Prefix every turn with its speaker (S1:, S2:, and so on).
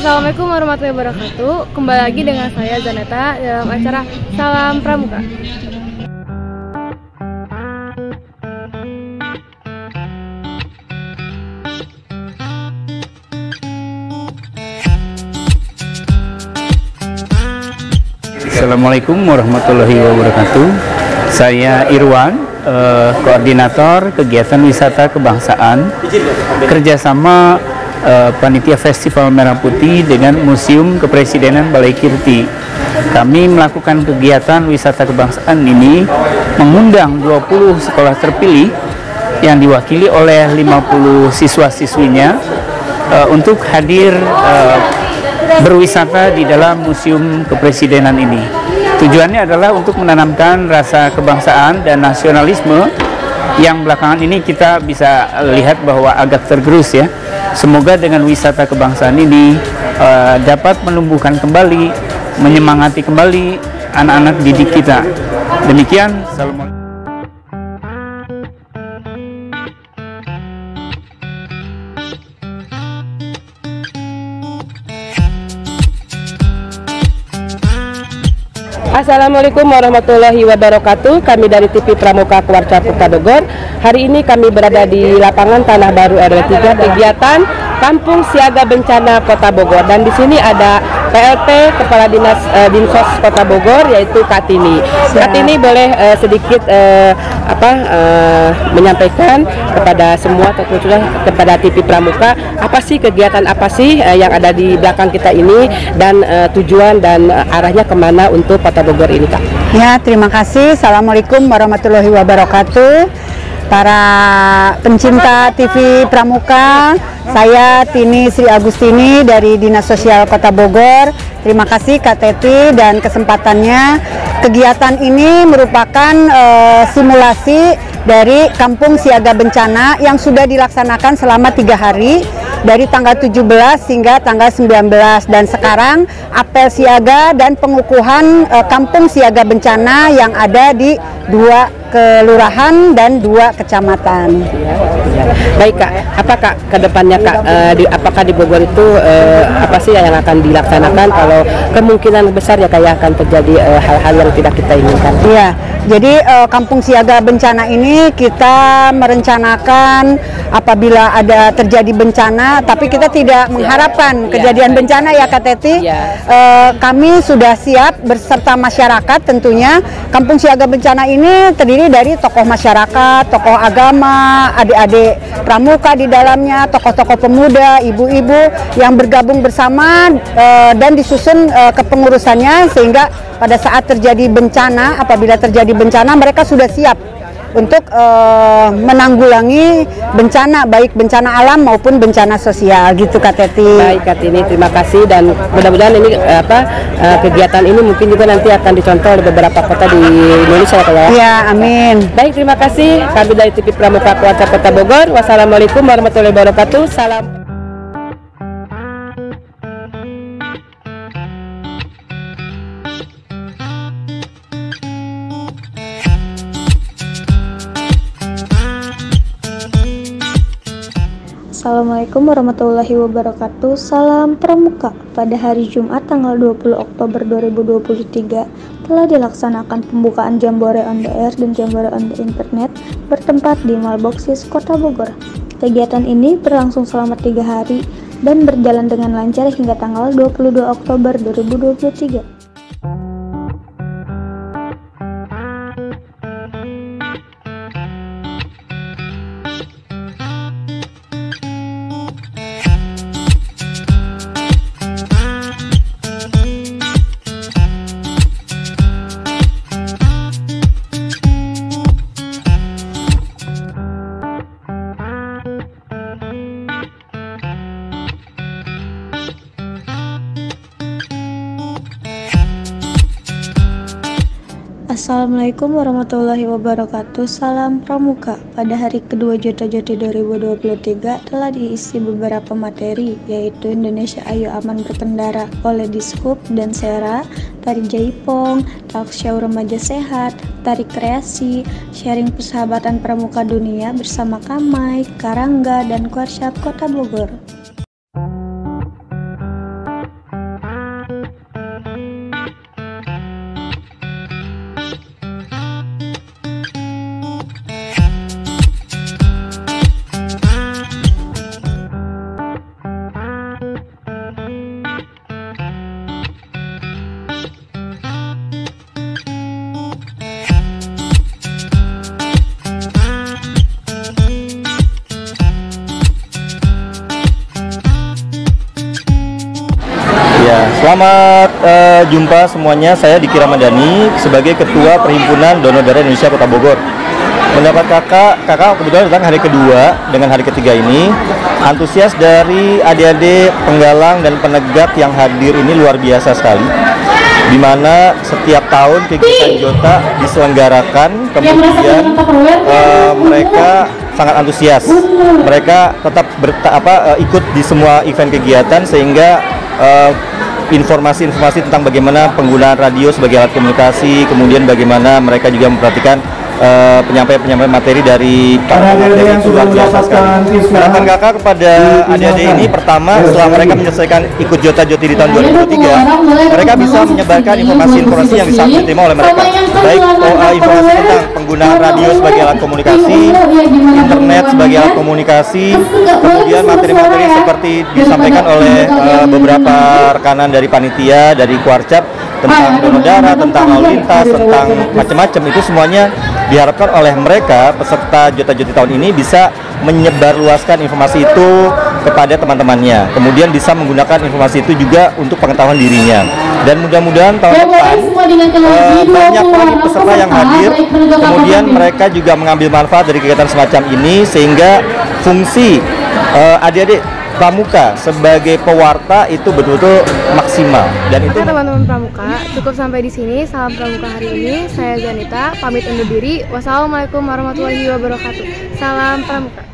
S1: Assalamualaikum warahmatullahi wabarakatuh. Kembali lagi dengan saya Zaneta dalam acara Salam Pramuka.
S2: Assalamualaikum warahmatullahi wabarakatuh. Saya Irwan, koordinator kegiatan wisata kebangsaan kerjasama Panitia Festival Merah Putih dengan Museum Kepresidenan Balai Kirti. Kami melakukan kegiatan wisata kebangsaan ini mengundang 20 sekolah terpilih yang diwakili oleh 50 siswa-siswinya untuk hadir berwisata di dalam Museum Kepresidenan ini. Tujuannya adalah untuk menanamkan rasa kebangsaan dan nasionalisme yang belakangan ini kita bisa lihat bahwa agak tergerus ya. Semoga dengan wisata kebangsaan ini dapat menumbuhkan kembali, menyemangati kembali anak-anak didik kita. Demikian, Assalamualaikum.
S3: Assalamualaikum warahmatullahi wabarakatuh. Kami dari TV Pramuka Kuarca Kota Bogor. Hari ini kami berada di lapangan Tanah Baru RW 3 kegiatan Kampung Siaga Bencana Kota Bogor, dan di sini ada PLT Kepala Dinas Dinsos Kota Bogor, yaitu Kak Tini. Kak Tini boleh sedikit menyampaikan kepada semua, terkhususnya kepada TV Pramuka, apa sih kegiatan apa sih yang ada di belakang kita ini, dan tujuan dan arahnya kemana untuk Kota Bogor ini, Kak?
S4: Ya, terima kasih. Assalamualaikum warahmatullahi wabarakatuh. Para pencinta TV Pramuka, saya Tini Sri Agustini dari Dinas Sosial Kota Bogor. Terima kasih Kak Teti dan kesempatannya. Kegiatan ini merupakan simulasi dari Kampung Siaga Bencana yang sudah dilaksanakan selama 3 hari dari tanggal 17 hingga tanggal 19, dan sekarang apel siaga dan pengukuhan Kampung Siaga Bencana yang ada di 2 kelurahan dan 2 kecamatan.
S3: Baik Kak, apa Kak kedepannya Kak, apakah di Bogor itu apa sih yang akan dilaksanakan kalau kemungkinan besar ya kayak akan terjadi hal-hal yang tidak kita inginkan?
S4: Iya, jadi Kampung Siaga Bencana ini kita merencanakan apabila ada terjadi bencana, tapi kita tidak mengharapkan kejadian bencana ya Kak Teti. Kami sudah siap berserta masyarakat tentunya. Kampung Siaga Bencana ini terdiri dari tokoh masyarakat, tokoh agama, adik-adik pramuka di dalamnya, tokoh-tokoh pemuda, ibu-ibu yang bergabung bersama dan disusun kepengurusannya, sehingga pada saat terjadi bencana, apabila terjadi bencana, mereka sudah siap untuk menanggulangi bencana, baik bencana alam maupun bencana sosial, gitu Kak Teti.
S3: Baik Kak Tini, terima kasih, dan mudah-mudahan ini kegiatan ini mungkin juga nanti akan dicontoh oleh beberapa kota di Indonesia ya Kak ya.
S4: Ya, amin.
S3: Baik, terima kasih. Kami dari TV Pramuka Kuarca Kota Bogor. Wassalamualaikum warahmatullahi wabarakatuh. Salam.
S5: Assalamualaikum warahmatullahi wabarakatuh. Salam Pramuka. Pada hari Jumat tanggal 20 Oktober 2023 telah dilaksanakan pembukaan Jambore on the Air dan Jambore on the Internet bertempat di Malboxis Kota Bogor. Kegiatan ini berlangsung selama 3 hari dan berjalan dengan lancar hingga tanggal 22 Oktober 2023. Assalamualaikum warahmatullahi wabarakatuh. Salam Pramuka. Pada hari kedua Jota-Joti 2023 telah diisi beberapa materi, yaitu Indonesia Ayo Aman Berkendara oleh Dishub dan Sera, Tari Jaipong, Talkshow Remaja Sehat, Tari Kreasi, Sharing Persahabatan Pramuka Dunia bersama Kamai, Karangga, dan Workshop Kota Bogor.
S6: Selamat jumpa semuanya, saya Diki Ramadhani sebagai Ketua Perhimpunan Donor Darah Indonesia Kota Bogor. Mendapat kakak kebetulan datang hari kedua dengan hari ketiga ini. Antusias dari adik-adik penggalang dan penegak yang hadir ini luar biasa sekali. Di mana setiap tahun kegiatan Jota diselenggarakan, kemudian mereka sangat antusias. Mereka tetap ikut di semua event kegiatan sehingga informasi-informasi tentang bagaimana penggunaan radio sebagai alat komunikasi, kemudian bagaimana mereka juga memperhatikan penyampaian materi dari para materi itu luar biasa sekali. Harapan kakak kepada adik-adik ini, pertama, setelah mereka menyelesaikan ikut Jota-Joti di tahun 2003, mereka bisa menyebarkan informasi-informasi yang bisa diterima oleh mereka, baik informasi tentang penggunaan radio sebagai alat komunikasi, internet sebagai alat komunikasi, kemudian materi-materi seperti disampaikan oleh beberapa rekanan dari panitia, dari Kuarcap, tentang donor darah, tentang lalu lintas, tentang macam-macam, itu semuanya diharapkan oleh mereka peserta Jota-Joti tahun ini bisa menyebarluaskan informasi itu kepada teman-temannya, kemudian bisa menggunakan informasi itu juga untuk pengetahuan dirinya. Dan mudah-mudahan tahun depan banyak lagi peserta yang hadir, kemudian mereka juga mengambil manfaat dari kegiatan semacam ini, sehingga fungsi adik-adik Pramuka sebagai pewarta itu betul-betul maksimal. Dan itu
S1: teman-teman Pramuka, cukup sampai di sini. Salam Pramuka hari ini. Saya Zanita, pamit undur diri. Wassalamualaikum warahmatullahi wabarakatuh. Salam Pramuka.